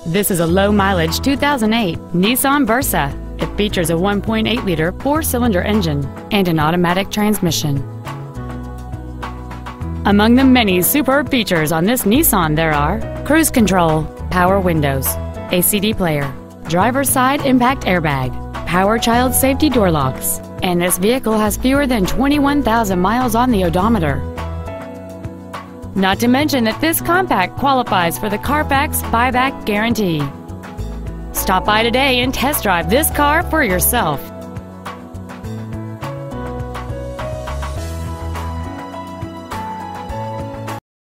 This is a low-mileage 2008 Nissan Versa. It features a 1.8-liter four-cylinder engine and an automatic transmission. Among the many superb features on this Nissan there are cruise control, power windows, a CD player, driver's side impact airbag, power child safety door locks, and this vehicle has fewer than 21,000 miles on the odometer. Not to mention that this compact qualifies for the Carfax buyback guarantee. Stop by today and test drive this car for yourself.